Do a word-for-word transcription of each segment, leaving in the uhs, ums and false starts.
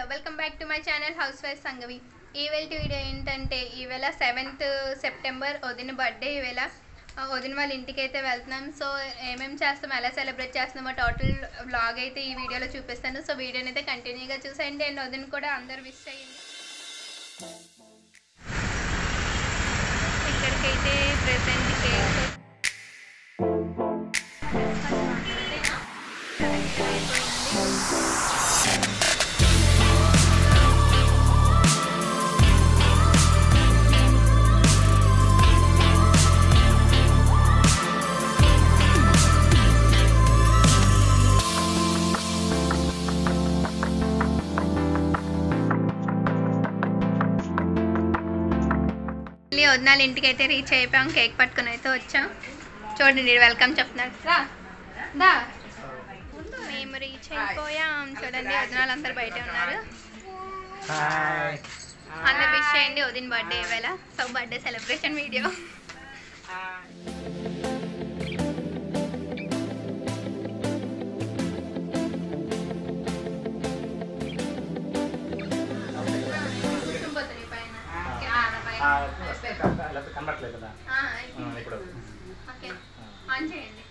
Hello welcome back to my channel house wife Sangavi. ఈవేళ video ఏంటంటే ఈవేళ సెవెంత్ సెప్టెంబర్ వదిన బర్త్డే. ఈవేళ వదిన వాళ్ళ ఇంటికి అయితే వెళ్తున్నాం. సో ఏమేమి చేస్తాం, ఎలా సెలబ్రేట్ చేస్తున్నామో టోటల్ వ్లాగ్ అయితే ఈ వీడియోలో చూపిస్తాను. సో వీడియోని అయితే కంటిన్యూగా చూసేయండి. అండ్ వదిన కూడా అందరు విష్ చేయండి. ఇక్కడికైతే ప్రెసెంట్ కేక్ వదినాల ఇంటికి అయితే రీచ్ అయిపోయాం. కేక్ పట్టుకుని అయితే వచ్చాం. చూడండి వెల్కమ్ చెప్తున్నాడు. రా దా మేము రీచ్ అయిపోయాం. చూడండి వదినాలు అందరు బయట ఉన్నారు. అందరు విష్ చేయండి వదిన బర్త్డే ఇవాళ. So birthday celebration video. కనబడట్లేదు కదా ఇప్పుడు. ఓకే ఆన్ చేయండి.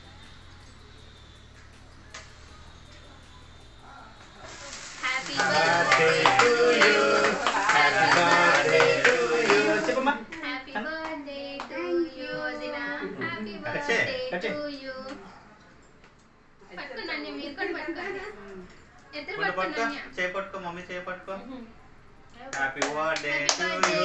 Happy birthday to you, happy birthday to you. చెప్పమ్మా. హ్యాపీ బర్త్డే టు యు వదినా, హ్యాపీ బర్త్డే టు యు. పట్టుకోండి, మీరు కూడా పట్టుకోండి. ఇద్దరు పట్టుకోండి. చేయి పట్టుకో మమ్మీ, చేయి పట్టుకో. Happy birthday to you.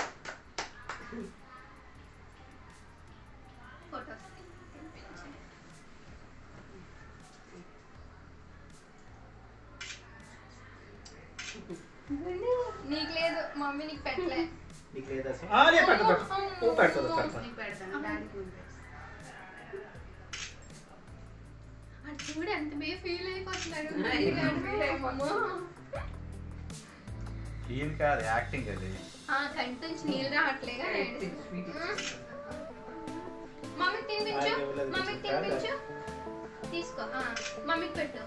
నీకు లేదు మమ్మీ, నీకు పెట్టలే. నీకు లేదా? ఆ లే పెట్టు పెట్టు. ఓ పెడతాడు పెడతాడు. నీకు పెడతాను దానికి ఉంది. అంటే చూడు ఎంత బే ఫీల్ అయిపోతున్నాడు. ఫీల్ కాదు, యాక్టింగ్ అది. ఆ కంటి నుంచి నీళ్ళు రావట్లేగా. Mummy తినిపించు, mummy తినిపించు. తీసుకో, మమ్మీకి పెట్టు.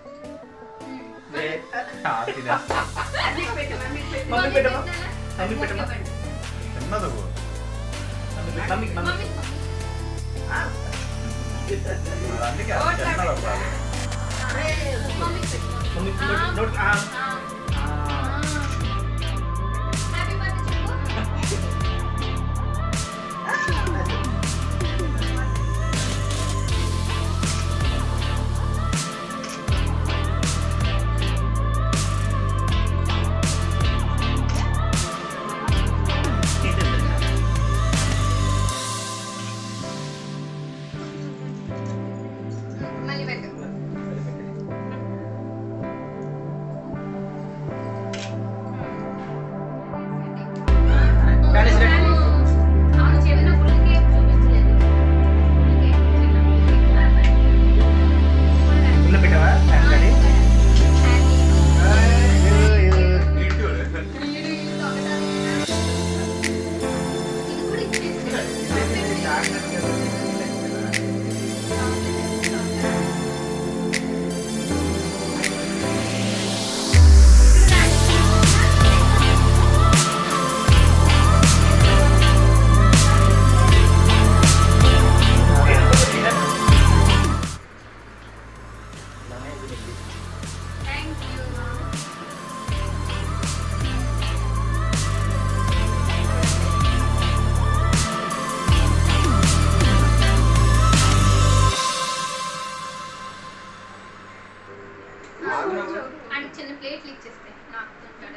చిన్న ప్లేట్లు ఇచ్చేస్తే నాకు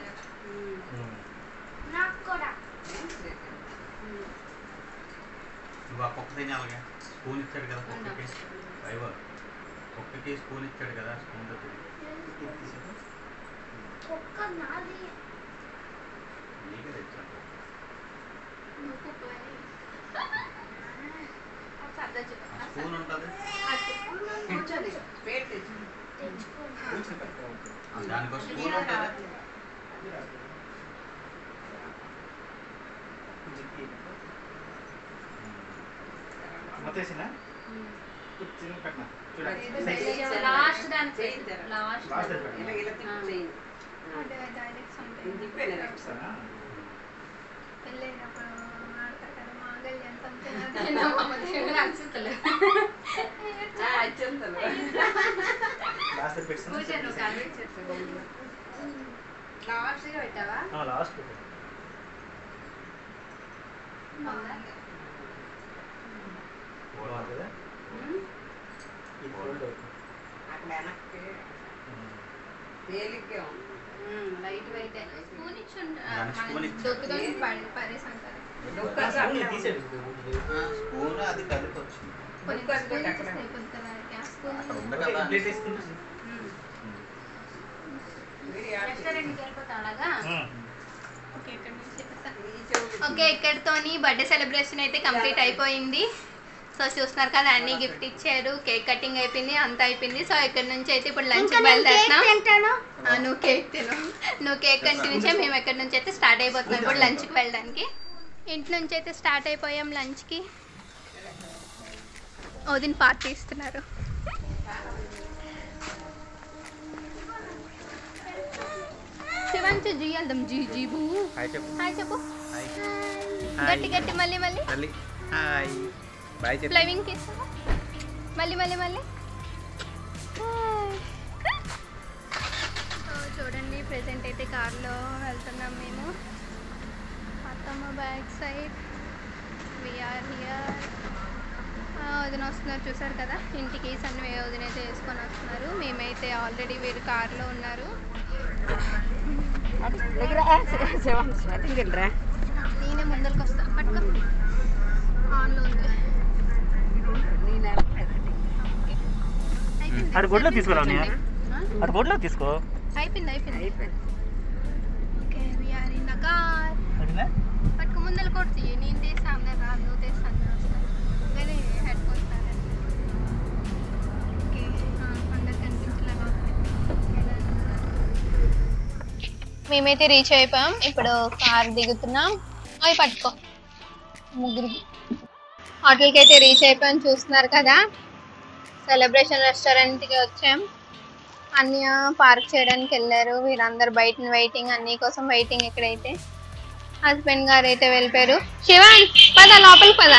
నాకు కూడా కుక్క తినాలిగా. స్పూన్ ఇచ్చాడు కదా కుక్కకి. డ్రైవర్ కుక్కకి స్పూన్ ఇచ్చాడు కదా, స్పూన్ తో కుక్క నాది. నీకే తెచ్చాడు. స్పూన్ ఉంటుంది దానికి స్పూన్ ఉంటుంది. మొత్తేసినా లాస్ట్ దాని లాస్ట్ లాస్ట్ పెళ్ళైనప్పుడు ఆడతారు కదా మాంగళ్యం లాస్ట్గా పెట్టావా? లాస్ట్ లైట్ వెయిట్ స్పూన్ ఇచ్చి పరేసి అంటారు. స్పూన్ అది కలిపి వచ్చింది. ఓకే, ఇక్కడతోని బర్త్డే సెలబ్రేషన్ అయితే కంప్లీట్ అయిపోయింది. సో చూస్తున్నారు కదా, అన్ని గిఫ్ట్ ఇచ్చారు, కేక్ కటింగ్ అయిపోయింది, అంతా అయిపోయింది. సో ఇక్కడ నుంచి అయితే ఇప్పుడు లంచ్ బయలుదేరుతున్నాం. నువ్వు కేక్ తిను, నువ్వు కేక్ కంటిన్యూచే మేము ఎక్కడి నుంచి అయితే స్టార్ట్ అయిపోతున్నాం ఇప్పుడు లంచ్కి వెళ్ళడానికి. ఇంటి నుంచి అయితే స్టార్ట్ అయిపోయాం లంచ్కి. ఓదిన్ పార్టీ ఇస్తున్నారు. శివాంశ జీ వెళ్దాం. జీ జీ బూ హాయ్ చెప్పు. గట్టి గట్టి మళ్ళీ మళ్ళీ హాయ్ బాయ్ చెప్పు. ఫ్లైవింగ్ చేస్తావా? మళ్ళీ మళ్ళీ మళ్ళీ చూడండి, ప్రెజెంట్ అయితే కార్లో వెళ్తున్నాం మేము. అత్తమ్మ బ్యాక్ సైడ్, వీఆర్ హియర్. వదిన వస్తున్నారు, చూసారు కదా, ఇంటికి సన్ని వదిన అయితే వేసుకొని వస్తున్నారు. మేమైతే ఆల్రెడీ వీరు కార్లో ఉన్నారు. నేనే ముందరికి వస్తా, పట్టుకో. ఆన్లో ఉంది. అది గొడ్లో తీసుకురావు, అది గొడ్లో తీసుకో. అయిపోయింది అయిపోయింది okay, we're in the car. పట్టుకు ముందర కొడుతు, నేను తీస్తా అందరు రాదు, నువ్వు తీస్తా అందరు వస్తారు. వేరే హెడ్ ఫోన్స్ రాలేదు. ఓకే, అందరు కనిపించలేగా. మేమైతే రీచ్ అయిపోయాం. ఇప్పుడు కార్ దిగుతున్నాం. అవి పట్టుకో, ముగ్గురు. హోటల్కి అయితే రీచ్ అయిపోయాం. చూస్తున్నారు కదా, సెలబ్రేషన్ రెస్టారెంట్కి వచ్చాం. అన్నయ్య పార్క్ చేయడానికి వెళ్ళారు. వీరందరూ బయట వెయిటింగ్, అన్నీ కోసం వెయిటింగ్. ఇక్కడైతే హస్బెండ్ గారు అయితే వెళ్ళిపోయారు. శివాన్ పద, లోపలికి పద.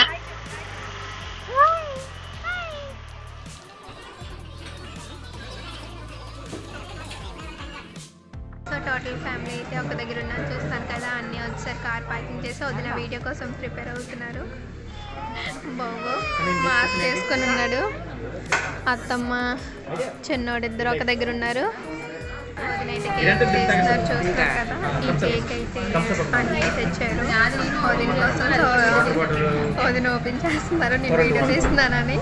సో టోటల్ ఫ్యామిలీ అయితే ఒక దగ్గర ఉన్నాను. చూస్తాను కదా, అన్నీ వచ్చారు. కార్ పార్కింగ్ చేసి వదిన వీడియో కోసం ప్రిపేర్ అవుతున్నారు. బాబు మాస్క్ వేసుకొని ఉన్నాడు. అత్తమ్మ చిన్నోడు ఇద్దరు ఒక దగ్గర ఉన్నారు. వదినైతే కేక్ చేస్తున్నారు. చూస్తారు కదా, ఈ కేక్ అయితే అన్నీ తెచ్చారు వదిన కోసం. సో వదిన ఓపెన్ చేస్తున్నారు, నేను వీడియో తీస్తున్నానని.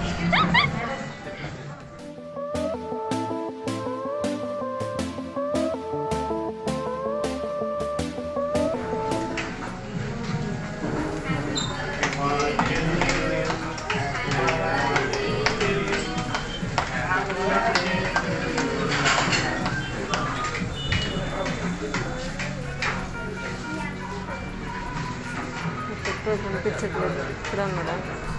కనిపించట్లేదు, ఇక్కడ ఉన్నాడా?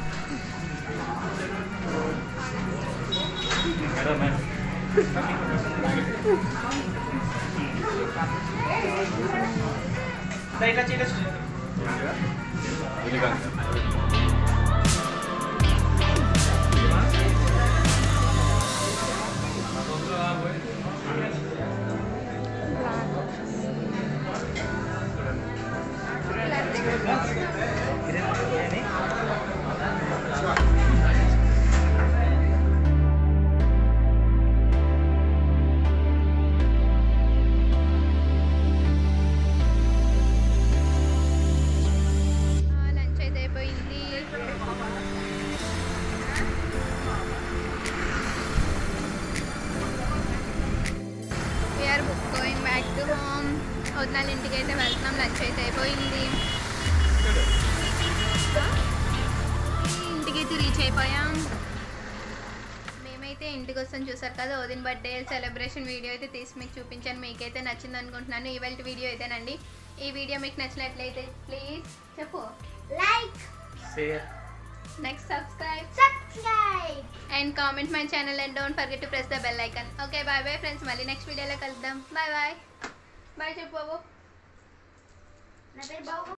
వదినాల ఇంటికి అయితే వెళ్తున్నాం. లంచ్ అయితే అయిపోయింది. ఇంటికి అయితే రీచ్ అయిపోయాం. మేమైతే ఇంటికి వస్తాం. చూసారు కదా, వదిన బర్త్డే సెలబ్రేషన్ వీడియో అయితే తీసి మీకు చూపించాను. మీకైతే నచ్చింది అనుకుంటున్నాను. ఇవాళ వీడియో అయితేనండి. ఈ వీడియో మీకు నచ్చినట్లయితే ప్లీజ్ చెప్పు, like, share, next subscribe subscribe and comment my channel and don't forget to press the bell icon. Okay, bye bye friends. మళ్ళీ నెక్స్ట్ వీడియోలో కలుద్దాం. Bye bye. బాయ్ చెప్పు బాబు. నా పేరు బాబు.